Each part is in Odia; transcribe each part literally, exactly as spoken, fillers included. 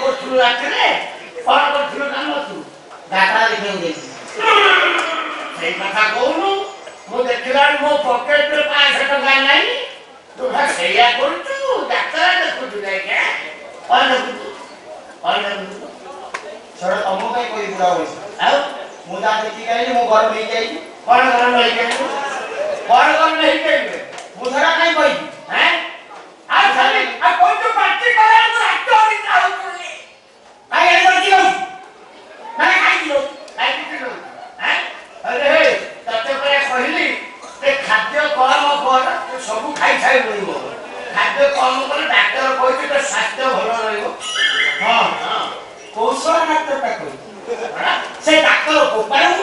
କରୁଥିଲୁ ରାତିରେ କଣ କରୁଥିଲୁ କାମ ତୁ ଡାଟା ଦେଖିବାକୁ ଯାଇଛି ସେଇ କଥା କହୁନୁ ମୁଁ ଦେଖିଲାରୁ ମୋ ପକେଟରେ ପାଞ୍ଚଶହ ଟଙ୍କା ନାହିଁ ତୁ ସେଇଆ କରୁଛୁ ଡାକ୍ତର ଦେଖୁଛୁ ଯାଇକି କଣ ଦେଖୁଛୁ କଣ ଦେଖୁଛୁ ସେଟା ତମ ପାଇଁ କହି ବୁଢା ବୟସ ଆଉ ମୁଁ ଯାହା ଦେଖିକି ଆଇଲି ମୁଁ ଘର ନେଇକି ଆଇଲି କଣ କଣ ନେଇକି ଆଇଲୁ କଣ କଣ ନେଇକି ଆଇଲୁ ମୁଁ ସେଟା କାଇଁ କହିବି हैं ଆଉ ଖାଲି ଆଉ କୋଉ ତୁ ପାର୍ଟି କଲାକୁ ରାତ ହୋଇ ଯାଉଛୁନି କାଇଁ ଏଠି ବସିକି ରହୁଛୁ ମାନେ ଖାଇକି ରହୁଛୁ ଖାଇକି ରହୁଛୁ हैं अरे हे ତତେ ପରା କହିଲି ଯେ ଖାଦ୍ୟ କମ କର ତୁ ସବୁ ଖାଇ ଖାଇ ରହିବ ଖାଦ୍ୟ କମ କଲେ ଡାକ୍ତର କହିଛି ତୋ ସ୍ୱାସ୍ଥ୍ୟ ଭଲ ରହିବ ହଁ ହଁ କୌଶଳ ଡାକ୍ତରଟା କହିବି ସେ ଡାକ୍ତର ଗୋପାଳକୁ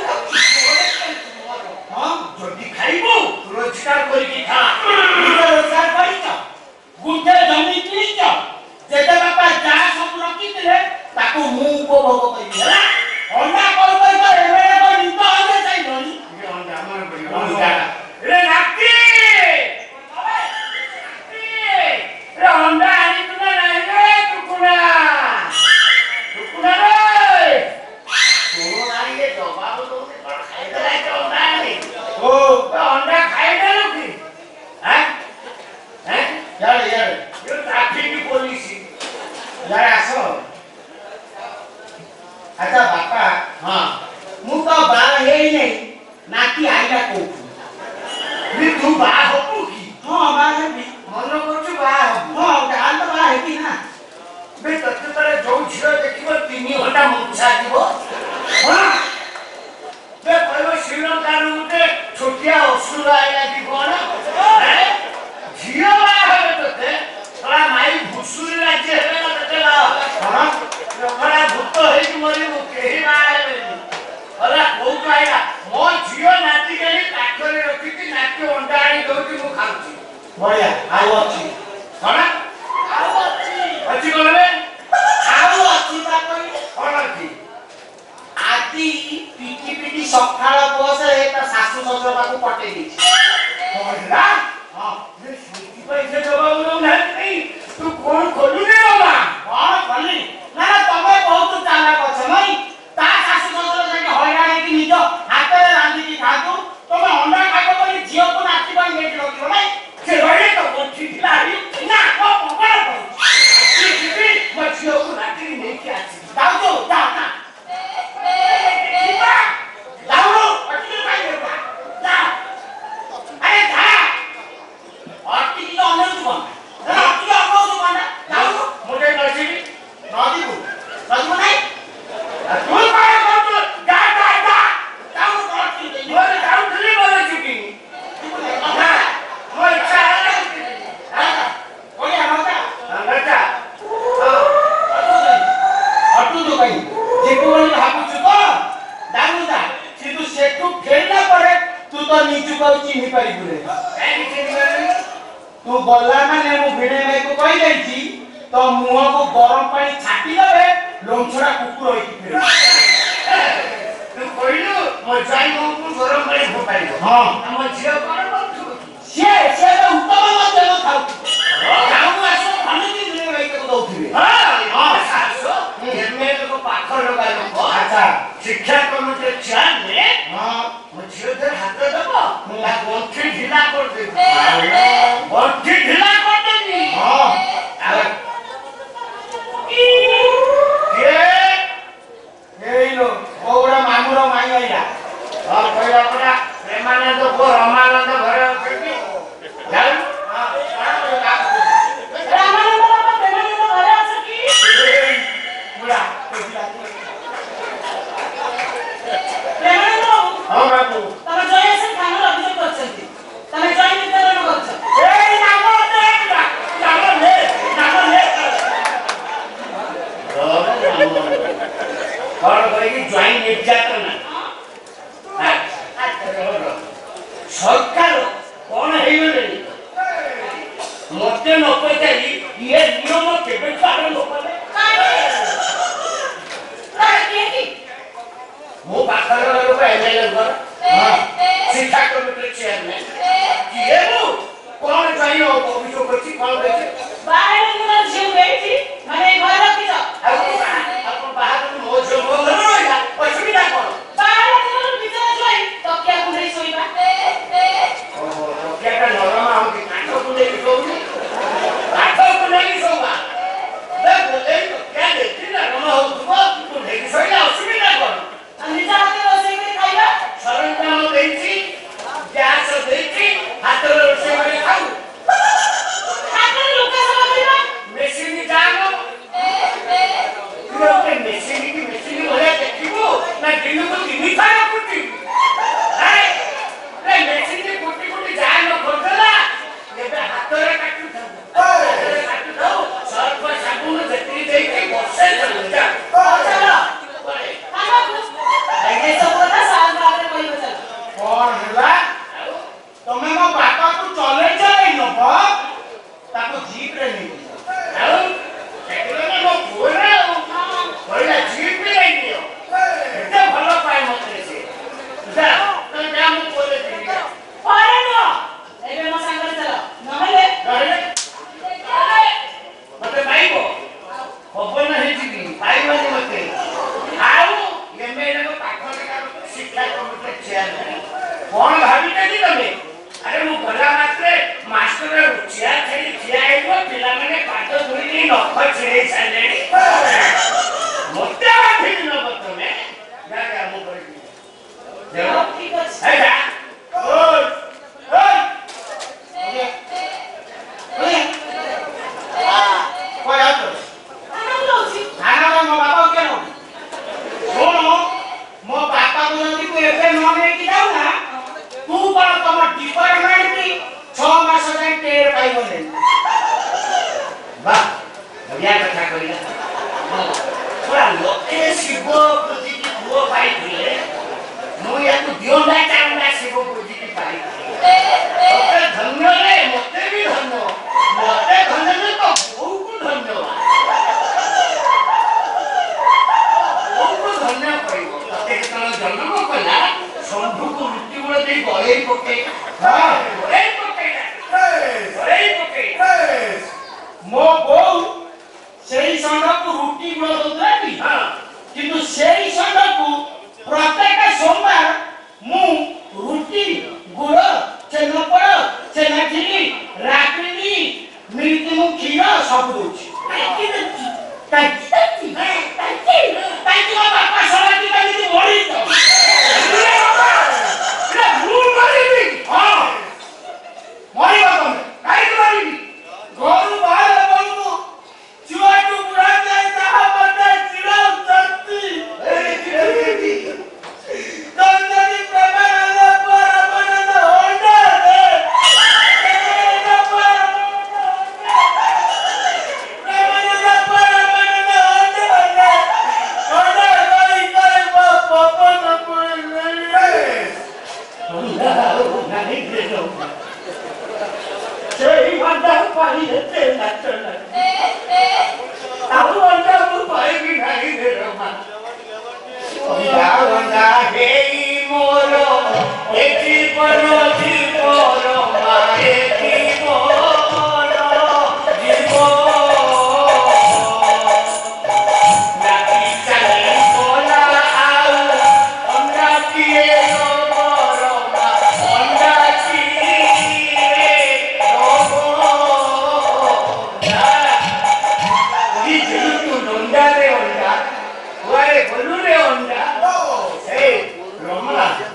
ହଁ ଯଦି ଖାଇବୁ ରୋଜଗାର କରିକି ଖା ନିଜ ରୋଜଗାର କରିଛ ଗୁଣ୍ଠେ ଜମି କିଣିଛ ଜେଜେ ବାପା ଯାହା ସବୁ ରଖିଥିଲେ ତାକୁ ମୁଁ ଉପଭୋଗ କରିବି ହେଲା ଅଣ୍ଡା କଲ କରି ତ ଏବେ ଏବେ ନିଦ ହେଲେ ଚାହିଁଲନି ଅଣ୍ଡା ଆମର ଅଣ୍ଡା ରେ ନାତି ରେ ଅଣ୍ଡା ଆଣିଛୁ ନା ନାହିଁ ରେ ଟୁକୁନା ଟୁକୁନା ରେ ତୁ ନାଇଁ ଜବାବ ଦଉନି କଣ ଖାଇଦେଲା କି ଅଣ୍ଡା ଆଣି ଓ ଅଣ୍ଡା ଖାଇଦେଲୁ କି ହାଁ ହାଁ ଇଆଡେ ଇଆଡେ ଯୋଉ ଟ୍ରାଫିକ ପୋଲିସ ଇଆଡେ ଆସ ଆଚ୍ଛା ବାପା ହଁ ମୁଁ ତ ବାହା ହେଇନାହିଁ ନାତି ଆଇଲା କୋଉଠୁ ବି ତୁ ବାହା ହବୁ କି ହଁ ବାହା ହେବି ମନ କରୁଛୁ ବାହା ହବୁ ହଁ ଯାହା ତ ବାହା ହେବି ନା ବେ ତତେ ତାର ଯୋଉ ଝିଅ ଦେଖିବ ତିନି ଘଣ୍ଟା ମୂର୍ଚ୍ଛା ଯିବ ହଁ ବେ କହିବ ଶ୍ରୀଲଙ୍କାରୁ ଗୋଟେ ଛୋଟିଆ ଅସୁର ଆଇଲା କି କଣ ହେଁ? ଝିଅ ବାହା ହେବେ ତତେ ଶଳା ମାଇ ଭୁଷୁରି ରାଜ୍ୟ ହେବେ ନା ତତେ ବାହା କଣ ଶଳା ଭୂତ ହେଇକି ମରିବୁ କେହି ବାହା ହେବେନି ହେଲା କୋଉଠୁ ଆଇଲା ମୋ ଝିଅ ନାତି କେହି ପାଖରେ ରଖିକି ନାତି ଅଣ୍ଡା ଆଣି ଦଉଛି ମୁଁ ଖାଉଛି ବଢିଆ ଆଉ ଅଛି କଣ ଆଉ ଅଛି ଅଛି କଣ ବେ ଆଉ ଅଛି ବା କହିଲେ କଣ ଅଛି ଆଜି ପିଟି ପିଟି ସକାଳ ବସରେ ତା ଶାଶୁ ଶ୍ୱଶୁର ପାଖକୁ ପଠେଇ ଦେଇଛି କହିଲା ହଁ ଯେ ସେଇଥିପାଇଁ ସେ ଜବାବ ଦଉନାହାନ୍ତି ତୁ କଣ ଖୋଲୁନି ବାବା କଣ କଲି ନା ନା ତମେ ବହୁତ ଚାଲାକ ଅଛ ନାଇଁ ତା ଶାଶୁ ଶ୍ୱଶୁର ଯାଇକି ହଇରାଣ ହେଇକି ନିଜ ହାତରେ ରାନ୍ଧିକି ଖାଆନ୍ତୁ ତମେ ଅଣ୍ଡା ଖାଇବ ବୋଲି ଝିଅକୁ ନାତି ପାଇଁ ନେଇକି ରଖିବ ନାଇଁ ସେ ରହିଲେ ତ ବଞ୍ଚି ଥିଲା ନା କଣ ପକଡ଼ କରୁଛି ଯିବି ମୋ ଝିଅକୁ ରାତିରେ ନେଇକି ଆସିବି ଯାଉଛୁ ଯା ନା ଯିବା ଯାଉନୁ ଅଟିକି କାଇଁ ଦେବା ଯା ଆରେ ଯା ଅଟିକି ତ ଅନେଇଛୁ କଣ ନା ଅଟିକି ଅନେଇଛୁ କଣ ଯାଉନୁ ମୁଁ ଟିକେ ନଯିବି ନଦୀକୁ ନଦୀକୁ ନାଇଁ ତୁ କଣ କରୁଛୁ ଯା ଯା ଯା ଯାଉନୁ କଣ ଅଟିକି ଦେଇଛୁ ମୋର ଯାଉଥିଲି ମୋର ଯିବି ନା ମୋ ଇଚ୍ଛା ହେଲା ଯିବି ବଢିଆ ମଜା ବେଟା ଅଟୁଛୁ କାଇଁ ଯିବୁ ବୋଲି ଭାବୁଛୁ ତ ଯାଉନୁ ଯା କିନ୍ତୁ ସେଠୁ ଫେରିଲା ପରେ ତୁ ତ ନିଜକୁ ଆଉ ଚିହ୍ନି ପାରିବୁନି କାହିଁକି ଚିହ୍ନିପାରିବି ତୁ ଗଲା ମାନେ ମୁଁ ଭିଣେଇ ଭାଇକୁ କହିଯାଇଛି ତ ମୁହଁକୁ ଗରମ ପାଣି ଛାଟି ଦେବେ ଲୋମଛଡ଼ା କୁକୁର ହେଇକି ଫେରିବ ତୁ କହିଲୁ ମୋ ଜ୍ୱାଇଁ ବୋଉକୁ ଗରମ ପାଣି ଫୋପାଡ଼ିବ ହଁ ଆମ ଝିଅ କଣ କରୁଥିବ କି ସିଏ ସିଏ ଏବେ ଉତ୍ତମ ମଧ୍ୟ ଥାଉ ଯାଉନୁ ଆସିବ ଭଲକି ଭିଣେଇ ଭାଇ ତାକୁ ଦଉଥିବେ ହଁ ଶାଶୁ ଏମଏଲଏ ପାଖ ଲଗା ଲୋକ ଆଚ୍ଛା ଶିକ୍ଷା କମିଟିର ଚେୟାରମ୍ୟାନ ହଁ ମୋ ଝିଅ ଦେହରେ ହାତ ଦେବ ତା ଗଣ୍ଠି ଢିଲା କରିଦେବି ଗଣ୍ଠି ଢିଲା କରିଦେବି ହଁ ଆଉ କିଏ ଏଇଲୋ କୋଉଟା ମାମୁର ମାଇଁ ଆଇଲା ହଁ କହିଲା ପରା ପ୍ରେମାନନ୍ଦ ପୁଅ ରମାନନ୍ଦ ଘରେ ଅଛନ୍ତି ଯାଉ ରାମାନନ୍ଦ ବାପା ପ୍ରେମାନନ୍ଦ ଘରେ ଅଛନ୍ତି ବୁଢା ପ୍ରେମାନନ୍ଦ ବାବୁ ହଁ ବାବୁ ତମେ ଜୟ ଆସି ଥାନାରେ ଅଭିଯୋଗ କରିଛନ୍ତି ତମେ ଜୟ ନିର୍ଯାତନା କରୁଛ ଏଇ ନାମ ଦେ ନାମ ଦେ ନାମ ଦେ କଣ କହିକି ଜ୍ୱାଇଁ ନିର୍ଯାତନା ସରକାର କଣ ହେଇଗଲେଣି ମତେ ନ ପଚାରି ଇଏ ନିୟମ କେବେଠୁ ଆରମ୍ଭ କଲେ ମୋ ପାଖରେ ଲୋକ ଏମଏଲଏଙ୍କର ଶିକ୍ଷା କମିଟିର ଚେୟାରମ୍ୟାନ କିଏ ମୁଁ କଣ ପାଇଁ ଅଭିଯୋଗ କରିଛି କଣ କହିଛି ବାହାରେ ଝିଅ ବେଠି ମାନେ ଘର ରଖିଛ ଆଉ चलो जा चलो बोले आगे सब କଥା ସାର୍ ବାହାରେ କହିବ ଚାଲ କଣ ହେଲା ତମେ ମୋ ବାପାକୁ ଚଲେଇ ଚଲେଇ ନବ ତାକୁ ଜିପ୍ ରେ ନେଇ ଆଉ ସେଗୁলো ନା ମୋ ପୁଅର ଆଉ କହିଲା ଜିପ୍ ରେ ନିଅ ଏତେ ଭଲ ପାଏ ମତେ ସେ ଯା ତୁ ଯା ମୁଁ ପୁଅରେ ଦେବି ଯା ପରେ ନୁହ ଏବେ ମୋ ସାଙ୍ଗରେ ଚାଲ ନହେଲେ ନହେଲେ ମତେ ପାଇବ ପବନ ହେଇଯିବି ପାଇବନି ମତେ ଆଉ ଏମଏଲଏଙ୍କ ପାଖରେ କାହାର ଶିକ୍ଷା କମିଟିରେ ଚେୟାରମ୍ୟାନ କଣ ଭାବିଛନ୍ତି ତମେ ଆରେ ମୁଁ ଗଲା ମାତ୍ରେ ମାଷ୍ଟର ଚେୟାର ଛାଡ଼ି ଠିଆ ହେଇଯିବ ପିଲାମାନେ ପାଦ ଧରିକି ନଖ ଛିଡ଼େଇ ସାରିଲେଣି ମତେ ଭାବିଲି ନବ ତମେ ଯା ଯା ମୁଁ କରିବି ହଉ, ଠିକ ଅଛି ହେ ଯା ଓଇ ଓଇ ଓଏ କଣ ଯାଉଛ ଖାନା ବୁଲାଉଛି ଖାନା ମୋ ବାପା କିଏ ନବ ଶୁଣ ମୋ ବାପାକୁ ଯଦି ତୁ ଏବେ ନ ନେଇକି ଯାଉ ନା ତୁ କଣ ତମ ଡିପାର୍ଟମେଣ୍ଟ ବି ଛଅ ମାସ ଯାଏଁ ଟେର ପାଇବନି ବାଃ ବଢିଆ କଥା କହିଲା ପୁରା ଲୋକେ ଶିବ ପୂଜିକି ପୁଅ ପାଇଥିଲେ ମୁଁ ୟାକୁ ଦିଅଣ୍ଡା ଚାଉଣ୍ଡା ଶିବ ପୂଜିକି ପାଇଥିଲି ମତେ ଧନ୍ୟ ରେ ମତେ ବି ଧନ୍ୟ ମତେ ଧନ୍ୟ ରେ ତ ବୋଉକୁ ଧନ୍ୟବାଦ ବୋଉକୁ ଧନ୍ୟ କହିବ ତତେ ଯେତେବେଳେ ଜନ୍ମ କଲା ଶମ୍ଭୁକୁ ମୃତ୍ୟୁଗୁଳ ଦେଇ ଗଳେଇ ପକେଇଲା ଗଳେଇ ପକେଇଲା ଗଳେଇ ପକେଇଲା ମୋ ବୋଉ ସେଇ ଷଣ୍ଢକୁ ରୁଟି ଗୁଳ ଦଉଥିଲା କି ହଁ କିନ୍ତୁ ସେଇ ଷଣ୍ଢକୁ ପ୍ରତ୍ୟେକ ସୋମବାର ମୁଁ ରୁଟି ଗୁଡ଼ ଛେନାପୋଡ଼ ଛେନାଝିଲି ରାବିଡ଼ି ମିଲ୍କି ମୁଁ କ୍ଷୀର ସବୁ ଦଉଛି କାହିଁକି ଦେଉଛି କାହିଁକି ଦେଉଛି କାହିଁକି କାହିଁକି ମୋ ବାପା ସରାଟି କାହିଁକି ମରିଛ ମୁଁ ମରିବି ହଁ ମରିବ ତମେ କାହିଁକି ମରିବି ଘରୁ ବାହାରିଲା ବେଳକୁ ଛୁଆକୁ ବୁଢା ଯାଏ ତାହା ମୋତେ ଚିଡ଼ାଉଛନ୍ତି ଯଦି ପ୍ରେମାନନ୍ଦ ପରମାନନ୍ଦ ହଣ୍ଡାରେ ପ୍ରେମାନନ୍ଦ ପରମାନନ୍ଦ ପ୍ରେମାନନ୍ଦ ପରମାନନ୍ଦ ହଣ୍ଡାରେ ହଣ୍ଡା କହି କହି ମୋ ପବନ ପଡ଼ିଲେ ସେଇ ହଣ୍ଡା ପାଇଲେ ସେ ନାଚ ଆଉ ଅଣ୍ଡା ମୁଁ ପାଇବି ନାହିଁ ରେ ରମା ଅଣ୍ଡା ଅଣ୍ଡା ହେଇ ମୋର ଏ ଜୀବନ ଜୀବନ ମାଏ ଜୀବନ ଜୀବନ ନାକି ଚାଲି ଗଲା ଆଉ ଅଣ୍ଡା କିଏ ଦବ ରମା ଅଣ୍ଡା କିଏ ଦବ ଅଣ୍ଡା ରେ ଅଣ୍ଡା କୁଆଡେ ଗଲୁ ରେ ଅଣ୍ଡା ଏ ରମା